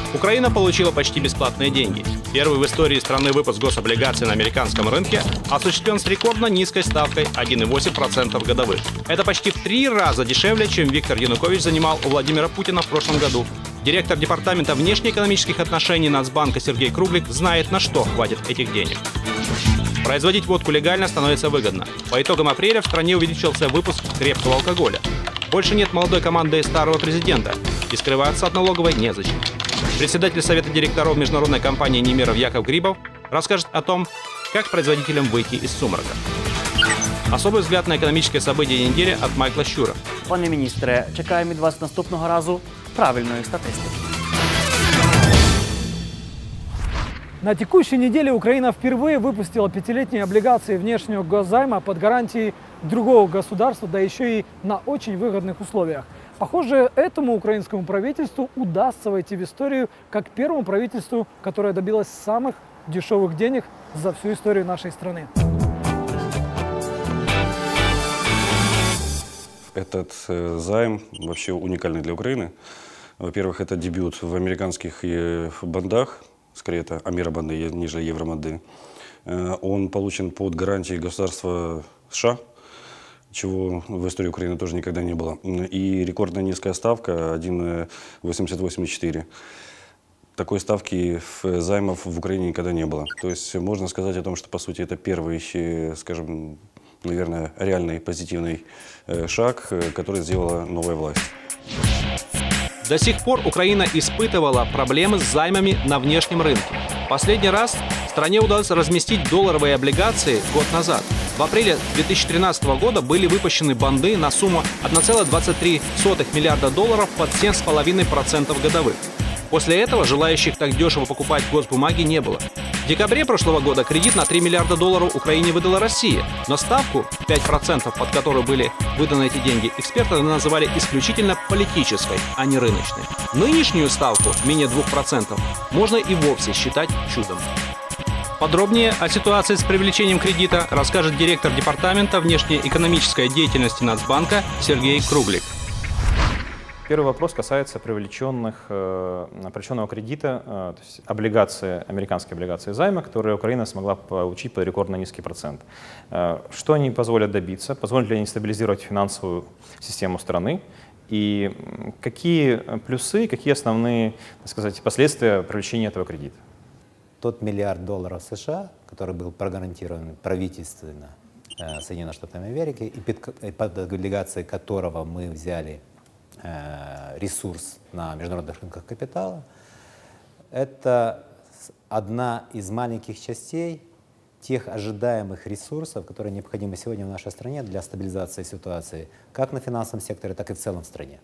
Украина получила почти бесплатные деньги. Первый в истории страны выпуск гособлигаций на американском рынке осуществлен с рекордно низкой ставкой 1,8% годовых. Это почти в 3 раза дешевле, чем Виктор Янукович занимал у Владимира Путина в прошлом году. Директор департамента внешнеэкономических отношений Нацбанка Сергей Круглик знает, на что хватит этих денег. Производить водку легально становится выгодно. По итогам апреля в стране увеличился выпуск крепкого алкоголя. Больше нет молодой команды старого президента, и скрываться от налоговой незачем. Председатель Совета директоров международной компании «Немиров» Яков Грибов расскажет о том, как производителям выйти из сумрака. Особий взгляд на економічне событие недели от Майкла Щура. Пане міністре, чекаємо від вас наступного разу правильної статистики. На текущей неделе Украина впервые выпустила 5-летние облигации внешнего госзайма под гарантией другого государства, да еще и на очень выгодных условиях. Похоже, этому украинскому правительству удастся войти в историю как первому правительству, которое добилось самых дешевых денег за всю историю нашей страны. Этот займ вообще уникальный для Украины. Во-первых, это дебют в американских бандах, скорее это Амиробанды, ниже Евробанды. Он получен под гарантией государства США, чего в истории Украины тоже никогда не было. И рекордная низкая ставка 1,88,4. Такой ставки займов в Украине никогда не было. То есть можно сказать о том, что по сути это первый, скажем, наверное, реальный позитивный шаг, который сделала новая власть. До сих пор Украина испытывала проблемы с займами на внешнем рынке. Последний раз стране удалось разместить долларовые облигации год назад. В апреле 2013 года были выпущены бонды на сумму 1,23 миллиарда долларов под 7,5% годовых. После этого желающих так дешево покупать госбумаги не было. В декабре прошлого года кредит на 3 миллиарда долларов Украине выдала Россия, но ставку 5%, под которую были выданы эти деньги, эксперты называли исключительно политической, а не рыночной. Нынешнюю ставку, менее 2%, можно и вовсе считать чудом. Подробнее о ситуации с привлечением кредита расскажет директор департамента внешнеэкономической деятельности Нацбанка Сергей Круглик. Первый вопрос касается привлеченного кредита, то есть американские облигации займа, которые Украина смогла получить под рекордно низкий процент. Что они позволят добиться? Позволят ли они стабилизировать финансовую систему страны? И какие плюсы, какие основные, так сказать, последствия привлечения этого кредита? Тот миллиард долларов США, который был прогарантирован правительственно Соединенных Штатов Америки, и под облигацией которого мы взяли ресурс на международных рынках капитала, это одна из маленьких частей тех ожидаемых ресурсов, которые необходимы сегодня в нашей стране для стабилизации ситуации как на финансовом секторе, так и в целом в стране.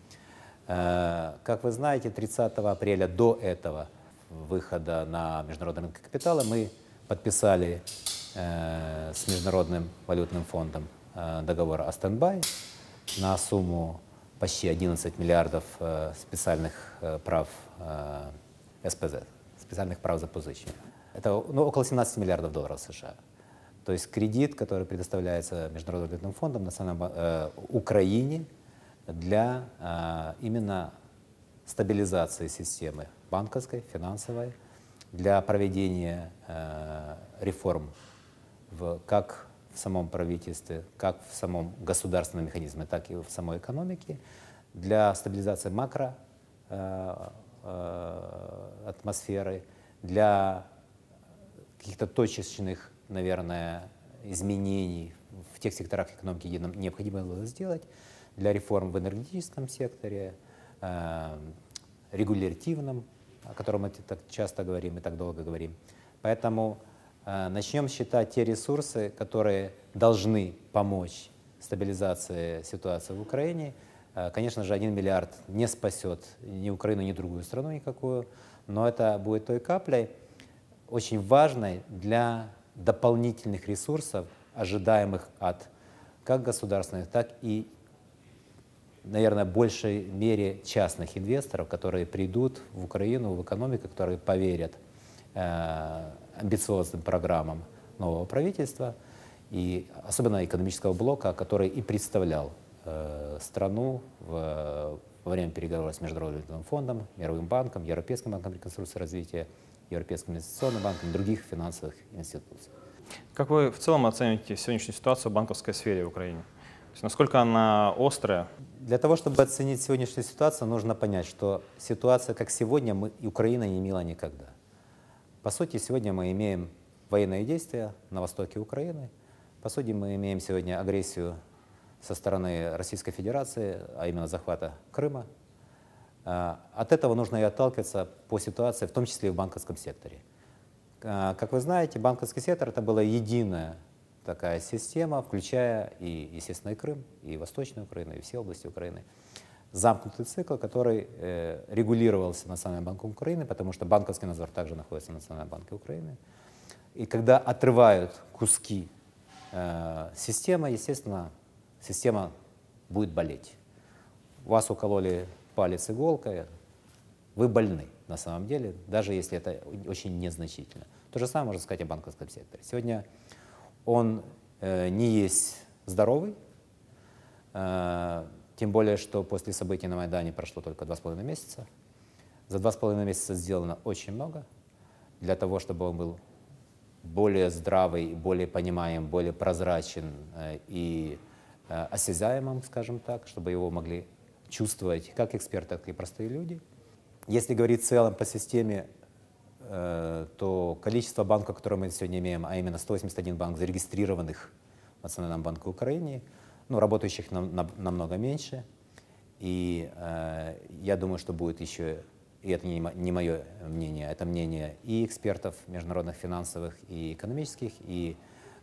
Как вы знаете, 30 апреля до этого выхода на международный рынок капитала мы подписали с Международным валютным фондом договор о стендбай на сумму почти 11 миллиардов специальных прав СПЗ, специальных прав запозичения. Это около 17 миллиардов долларов США. То есть кредит, который предоставляется Международным валютным фондом Украине для именно стабилизации системы банковской, финансовой, для проведения реформ как в самом правительстве, как в самом государственном механизме, так и в самой экономике, для стабилизации атмосферы, для каких-то точечных, наверное, изменений в тех секторах экономики, где нам необходимо было сделать, для реформ в энергетическом секторе, регулятивном, о котором мы так часто говорим и так долго говорим. Поэтому начнем считать те ресурсы, которые должны помочь стабилизации ситуации в Украине. Конечно же, 1 миллиард не спасет ни Украину, ни другую страну никакую, но это будет той каплей, очень важной для дополнительных ресурсов, ожидаемых от как государственных, так и, наверное, в большей мере частных инвесторов, которые придут в Украину, в экономику, которые поверят амбициозным программам нового правительства, и особенно экономического блока, который и представлял страну в во время переговоров с Международным валютным фондом, Мировым банком, Европейским банком реконструкции и развития, Европейским инвестиционным банком и других финансовых институций. Как вы в целом оцените сегодняшнюю ситуацию в банковской сфере в Украине? То есть насколько она острая? Для того, чтобы оценить сегодняшнюю ситуацию, нужно понять, что ситуация, как сегодня, Украина не имела никогда. По сути, сегодня мы имеем военные действия на востоке Украины. По сути, мы имеем сегодня агрессию со стороны Российской Федерации, а именно захвата Крыма. От этого нужно и отталкиваться по ситуации, в том числе и в банковском секторе. Как вы знаете, банковский сектор — это была единая такая система, включая и, естественно, и Крым, и Восточную Украину, и все области Украины. Замкнутый цикл, который регулировался Национальным банком Украины, потому что банковский надзор также находится в Национальном банке Украины. И когда отрывают куски системы, естественно, система будет болеть. Вас укололи палец иголкой, вы больны на самом деле, даже если это очень незначительно. То же самое можно сказать о банковском секторе. Сегодня он не есть здоровый, тем более, что после событий на Майдане прошло только 2,5 месяца. За 2,5 месяца сделано очень много для того, чтобы он был более здравый, более понимаем, более прозрачен и осязаемым, скажем так, чтобы его могли чувствовать как эксперты, так и простые люди. Если говорить в целом по системе, то количество банков, которые мы сегодня имеем, а именно 181 банк, зарегистрированных в Национальном банке Украины, ну, работающих намного меньше. И я думаю, что будет еще, и это не мое мнение, это мнение и экспертов международных финансовых и экономических, и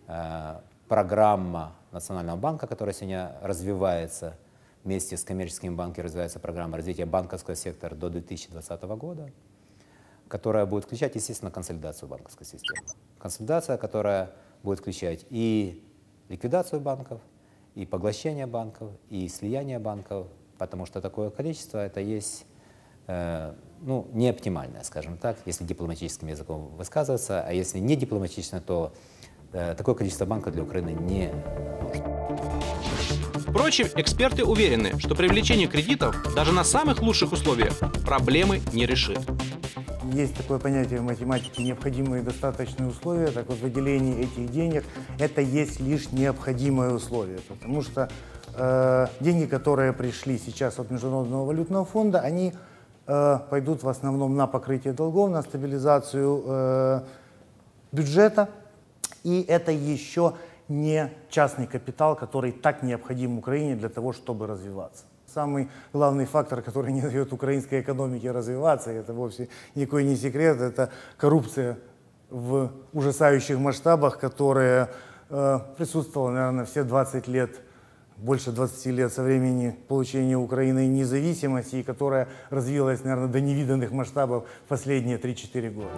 программа Национального банка, которая сегодня развивается вместе с коммерческими банками, развивается программа развития банковского сектора до 2020 года, которая будет включать, естественно, консолидацию банковской системы. Консолидация, которая будет включать и ликвидацию банков, и поглощение банков, и слияние банков, потому что такое количество — это есть ну, не оптимальное, скажем так, если дипломатическим языком высказываться, а если не дипломатично, то такое количество банков для Украины не нужно. Впрочем, эксперты уверены, что привлечение кредитов даже на самых лучших условиях проблемы не решит. Есть такое понятие в математике «необходимые и достаточные условия». Так вот, выделение этих денег – это есть лишь необходимое условие, потому что деньги, которые пришли сейчас от Международного валютного фонда, они пойдут в основном на покрытие долгов, на стабилизацию бюджета, и это еще не частный капитал, который так необходим Украине для того, чтобы развиваться. Самый главный фактор, который не дает украинской экономике развиваться, это вовсе никакой не секрет, это коррупция в ужасающих масштабах, которая присутствовала, наверное, все 20 лет, больше 20 лет со времени получения Украины независимости, и которая развилась, наверное, до невиданных масштабов в последние 3-4 года.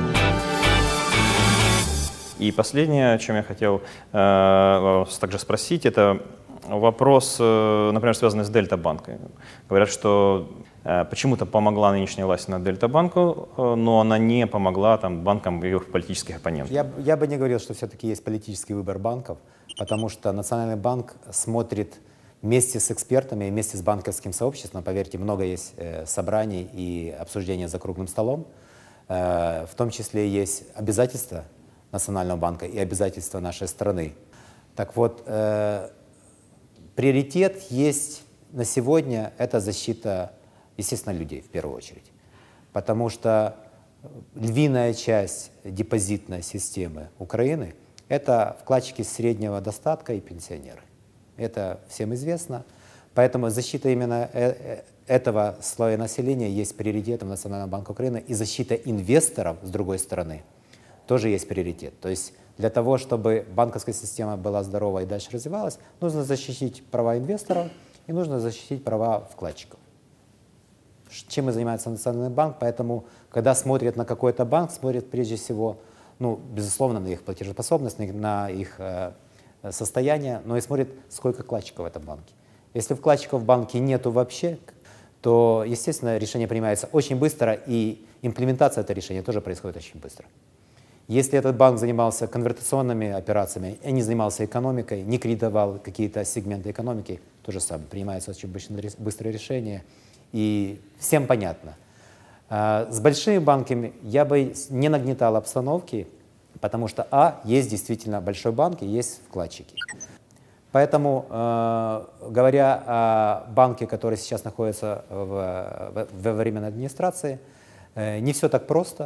И последнее, о чем я хотел вас также спросить, это вопрос, например, связанный с Дельта-банком. Говорят, что почему-то помогла нынешняя власть на Дельта-банку, но она не помогла там, банкам и их политических оппонентов. Я бы не говорил, что все-таки есть политический выбор банков, потому что Национальный банк смотрит вместе с экспертами, вместе с банковским сообществом, поверьте, много есть собраний и обсуждений за круглым столом, в том числе есть обязательства Национального банка и обязательства нашей страны. Так вот, приоритет есть на сегодня — это защита, естественно, людей в первую очередь. Потому что львиная часть депозитной системы Украины — это вкладчики среднего достатка и пенсионеры. Это всем известно. Поэтому защита именно этого слоя населения есть приоритетом Национального банка Украины. И защита инвесторов, с другой стороны, тоже есть приоритет. То есть для того, чтобы банковская система была здорова и дальше развивалась, нужно защитить права инвесторов и нужно защитить права вкладчиков. Чем и занимается Национальный банк, поэтому, когда смотрят на какой-то банк, смотрят прежде всего, ну, безусловно, на их платежеспособность, на их состояние, но и смотрят, сколько вкладчиков в этом банке. Если вкладчиков в банке нету вообще, то, естественно, решение принимается очень быстро, и имплементация этого решения тоже происходит очень быстро. Если этот банк занимался конвертационными операциями, не занимался экономикой, не кредитовал какие-то сегменты экономики, то же самое. Принимается очень быстрое решение, и всем понятно. С большими банками я бы не нагнетал обстановки, потому что, есть действительно большой банк и есть вкладчики. Поэтому, говоря о банке, который сейчас находится во временной администрации, не все так просто.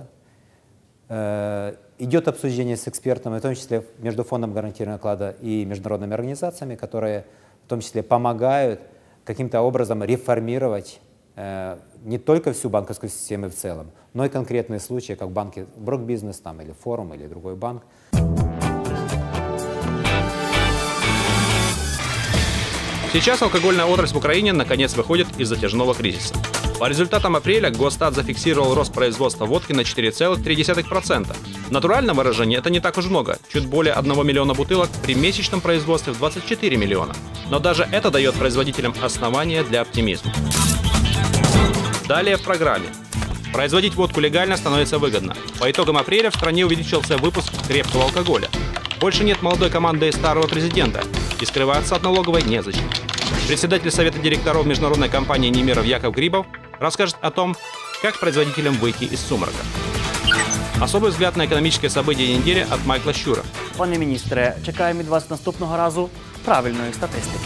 Идет обсуждение с экспертами, в том числе между Фондом гарантированного вклада и международными организациями, которые в том числе помогают каким-то образом реформировать не только всю банковскую систему в целом, но и конкретные случаи, как банки Брокбизнес там, или Форум, или другой банк. Сейчас алкогольная отрасль в Украине наконец выходит из затяжного кризиса. По результатам апреля Госстат зафиксировал рост производства водки на 4,3%. В натуральном выражении это не так уж много, чуть более 1 миллиона бутылок при месячном производстве в 24 миллиона. Но даже это дает производителям основания для оптимизма. Далее в программе. Производить водку легально становится выгодно. По итогам апреля в стране увеличился выпуск крепкого алкоголя. Больше нет молодой команды старого президента, и скрываться от налоговой незачем. Председатель Совета директоров международной компании «Немиров» Яков Грибов расскажет о том, как производителям выйти из сумрака. Особий взгляд на економічне события неділі від Майкла Щура. Пане міністре, чекаємо від вас наступного разу правильної статистики.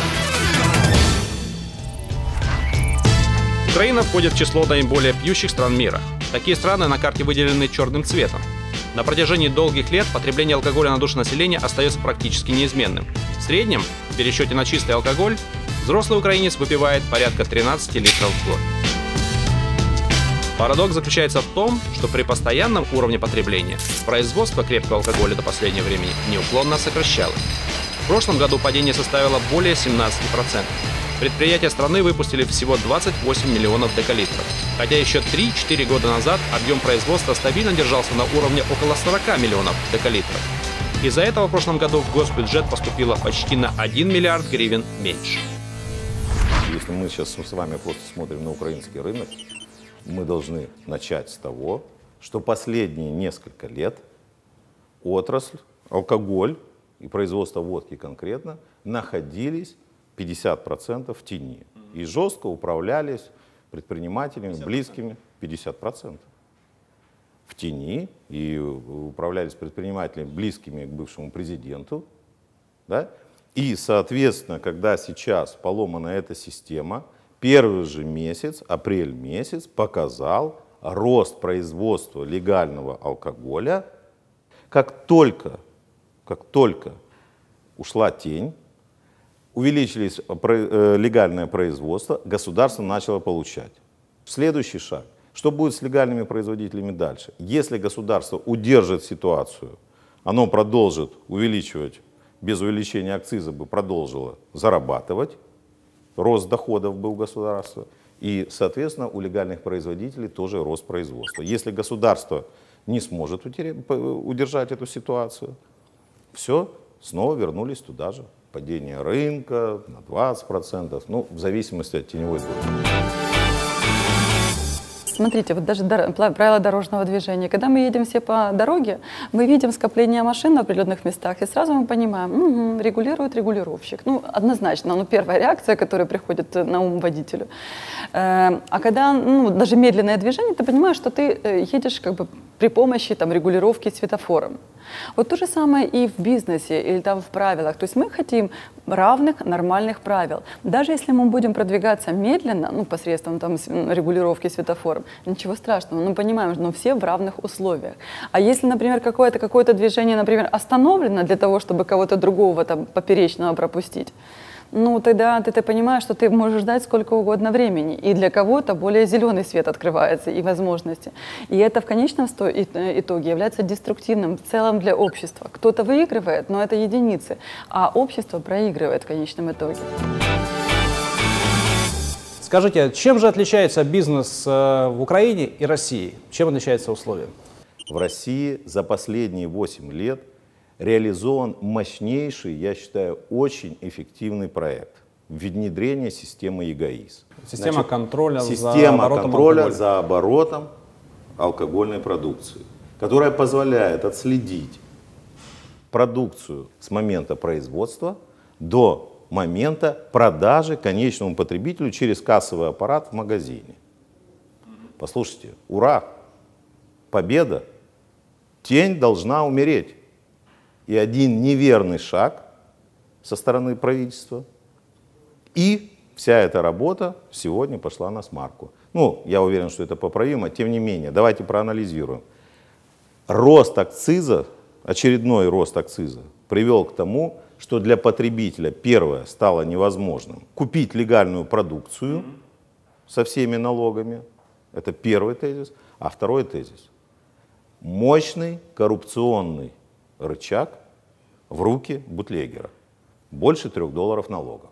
Украина входит в число наиболее пьющих стран мира. Такие страны на карте выделены черным цветом. На протяжении долгих лет потребление алкоголя на душу населения остается практически неизменным. В среднем, в пересчете на чистый алкоголь, взрослый украинец выпивает порядка 13 литров в год. Парадокс заключается в том, что при постоянном уровне потребления производство крепкого алкоголя до последнего времени неуклонно сокращалось. В прошлом году падение составило более 17%. Предприятия страны выпустили всего 28 миллионов декалитров, хотя еще 3-4 года назад объем производства стабильно держался на уровне около 40 миллионов декалитров. Из-за этого в прошлом году в госбюджет поступило почти на 1 миллиард гривен меньше. Если мы сейчас с вами просто смотрим на украинский рынок, мы должны начать с того, что последние несколько лет отрасль, алкоголь и производство водки конкретно находились 50% в тени. И жестко управлялись предпринимателями, близкими 50%. В тени и управлялись предпринимателями, близкими к бывшему президенту. Да? И, соответственно, когда сейчас поломана эта система, первый же месяц, апрель месяц, показал рост производства легального алкоголя. Как только ушла тень, увеличились легальное производство, государство начало получать. Следующий шаг. Что будет с легальными производителями дальше? Если государство удержит ситуацию, оно продолжит увеличивать, без увеличения акциза бы продолжило зарабатывать, рост доходов был у государства, и, соответственно, у легальных производителей тоже рост производства. Если государство не сможет удержать эту ситуацию, все, снова вернулись туда же. Падение рынка на 20%, ну, в зависимости от теневой доли. Смотрите, вот даже правила дорожного движения. Когда мы едем все по дороге, мы видим скопление машин в определенных местах, и сразу мы понимаем, регулирует регулировщик. Ну, однозначно, первая реакция, которая приходит на ум водителю. А когда даже медленное движение, ты понимаешь, что ты едешь как бы при помощи регулировки светофором. Вот то же самое и в бизнесе или в правилах. То есть мы хотим равных, нормальных правил. Даже если мы будем продвигаться медленно, посредством регулировки светофором, ничего страшного, мы понимаем, что все в равных условиях. А если, например, какое-то движение, например, остановлено для того, чтобы кого-то другого поперечного пропустить, тогда ты понимаешь, что ты можешь ждать сколько угодно времени. И для кого-то более зеленый свет открывается и возможности. И это в конечном итоге является деструктивным в целом для общества. Кто-то выигрывает, но это единицы, а общество проигрывает в конечном итоге. Скажите, чем же отличается бизнес в Украине и России? Чем отличаются условия? В России за последние 8 лет реализован мощнейший, я считаю, очень эффективный проект внедрения системы ЕГАИС. Система контроля за оборотом алкогольной продукции, которая позволяет отследить продукцию с момента производства до момента продажи конечному потребителю через кассовый аппарат в магазине. Послушайте, ура! Победа! Тень должна умереть. И один неверный шаг со стороны правительства, и вся эта работа сегодня пошла на смарку. Ну, я уверен, что это поправимо, тем не менее, давайте проанализируем. Рост акциза, очередной рост акциза привел к тому, что для потребителя, первое, стало невозможным купить легальную продукцию со всеми налогами. Это первый тезис. А второй тезис. Мощный коррупционный рычаг в руки бутлегера. Больше $3 налогов.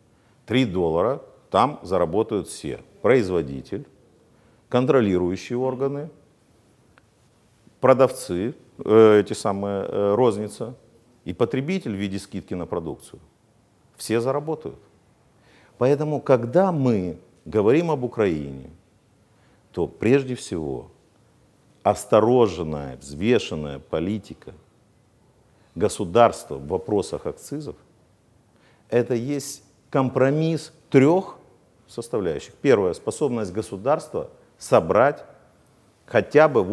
$3 там заработают все. Производитель, контролирующие органы, продавцы, эти самые розница, и потребитель в виде скидки на продукцию. Все заработают. Поэтому, когда мы говорим об Украине, то прежде всего осторожная, взвешенная политика государства в вопросах акцизов — это есть компромисс 3 составляющих. Первое — способность государства собрать хотя бы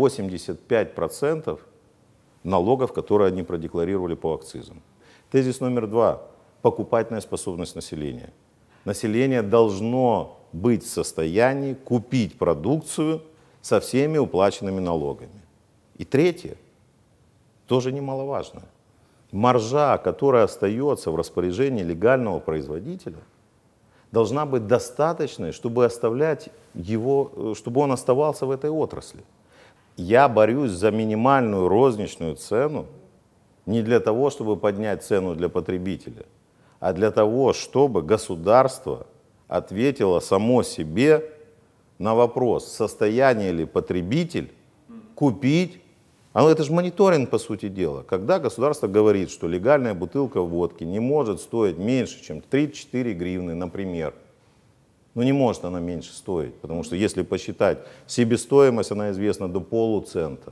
85% налогов, которые они продекларировали по акцизам. Тезис номер 2 — покупательная способность населения. Население должно быть в состоянии купить продукцию со всеми уплаченными налогами. И третье, тоже немаловажно, маржа, которая остается в распоряжении легального производителя, должна быть достаточной, чтобы оставлять его, чтобы он оставался в этой отрасли. Я борюсь за минимальную розничную цену не для того, чтобы поднять цену для потребителя, а для того, чтобы государство ответило само себе на вопрос, в состоянии ли потребитель купить. Это же мониторинг, по сути дела. Когда государство говорит, что легальная бутылка водки не может стоить меньше, чем 3-4 гривны, например. Ну не может она меньше стоить, потому что если посчитать себестоимость, она известна до полуцента.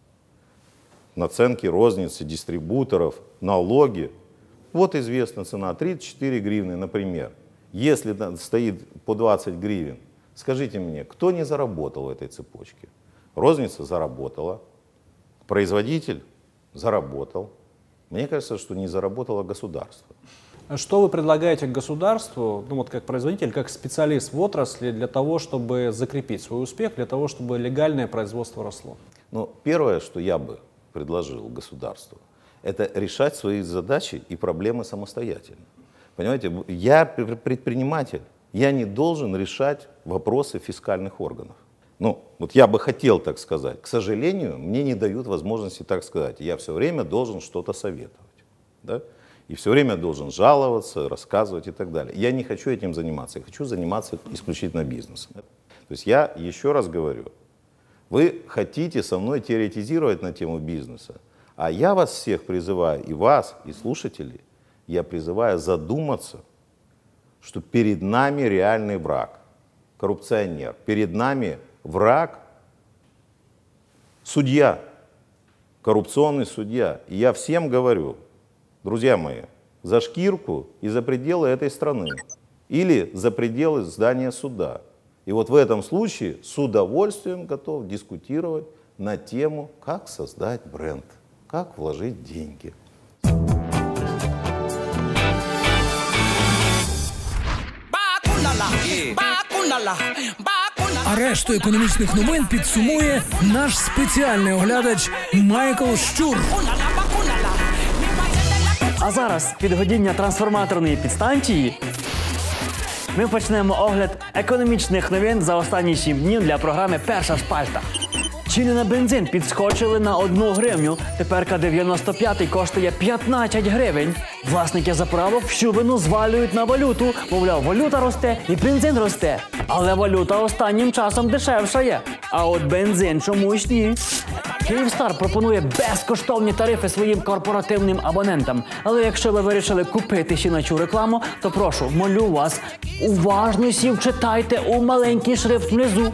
Наценки розницы, дистрибуторов, налоги. Вот известна цена 34 гривны, например. Если стоит по 20 гривен, скажите мне, кто не заработал в этой цепочке? Розница заработала, производитель заработал. Мне кажется, что не заработало государство. Что вы предлагаете государству, ну вот как производитель, как специалист в отрасли, для того, чтобы закрепить свой успех, для того, чтобы легальное производство росло? Ну, первое, что я бы предложил государству, это решать свои задачи и проблемы самостоятельно. Понимаете, я предприниматель, я не должен решать вопросы фискальных органов. Ну, вот я бы хотел так сказать. К сожалению, мне не дают возможности так сказать. Я все время должен что-то советовать. Да? И все время должен жаловаться, рассказывать и так далее. Я не хочу этим заниматься, я хочу заниматься исключительно бизнесом. То есть я еще раз говорю, вы хотите со мной теоретизировать на тему бизнеса, а я вас всех призываю, и вас, и слушателей, я призываю задуматься, что перед нами реальный враг, коррупционер, перед нами враг, судья, коррупционный судья. И я всем говорю, друзья мои, за шкирку и за пределы этой страны или за пределы здания суда. И вот в этом случае с удовольствием готов дискутировать на тему, как создать бренд, как вложить деньги. А решту економічних новин підсумує наш спеціальний оглядач Майкл Щур. А зараз підгодіння трансформаторної підстанції. Ми почнемо огляд економічних новин за останні 7 днів для програми «Перша шпальта». Ціни на бензин підскочили на 1 гривню. Теперка 95-й коштує 15 гривень. Власники заправок всю вину звалюють на валюту. Мовляв, валюта росте і бензин росте. Але валюта останнім часом дешевшає. А от бензин чомусь ні. Київстар пропонує безкоштовні тарифи своїм корпоративним абонентам. Але якщо ви вирішили купити сіначу рекламу, то прошу, молю вас, уважно читайте у маленький шрифт внизу.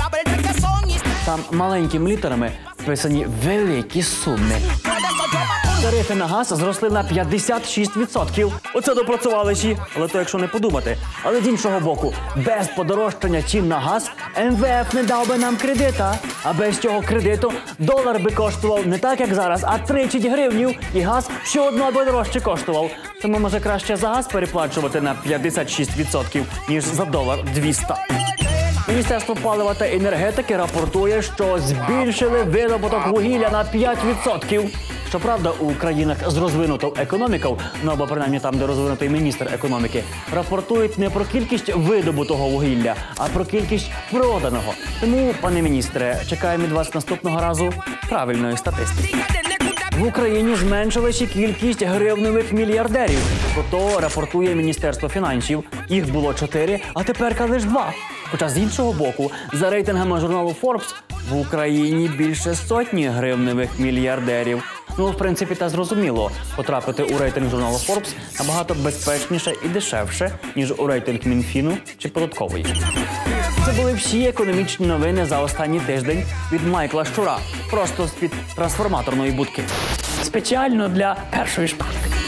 Там маленькими літерами вписані великі суми. Тарифи на газ зросли на 56%. Оце допрацювали, але то якщо не подумати. Але з іншого боку, без подорожчання цін на газ МВФ не дав би нам кредита. А без цього кредиту долар би коштував не так, як зараз, а 30 гривнів. І газ ще одно би дорожче коштував. Тому може краще за газ переплачувати на 56%, ніж за долар 200. Міністерство палива та енергетики рапортує, що збільшили видобуток вугілля на 5%. Щоправда, у країнах з розвинутою економікою, ну або принаймні там, де розвинутий міністр економіки, рапортують не про кількість видобутого вугілля, а про кількість проданого. Тому, пане міністре, чекаємо від вас наступного разу правильної статистики. В Україні зменшилася кількість гривневих мільярдерів. Про то рапортує Міністерство фінансів. Їх було 4, а тепер лише 2. Хоча з іншого боку, за рейтингами журналу Forbes, в Україні більше сотні гривневих мільярдерів. Ну, в принципі, та зрозуміло, потрапити у рейтинг журналу Forbes набагато безпечніше і дешевше, ніж у рейтинг Мінфіну чи податкової. Це були всі економічні новини за останній тиждень від Майкла Щура. Просто з-під трансформаторної будки. Спеціально для першої шпальти.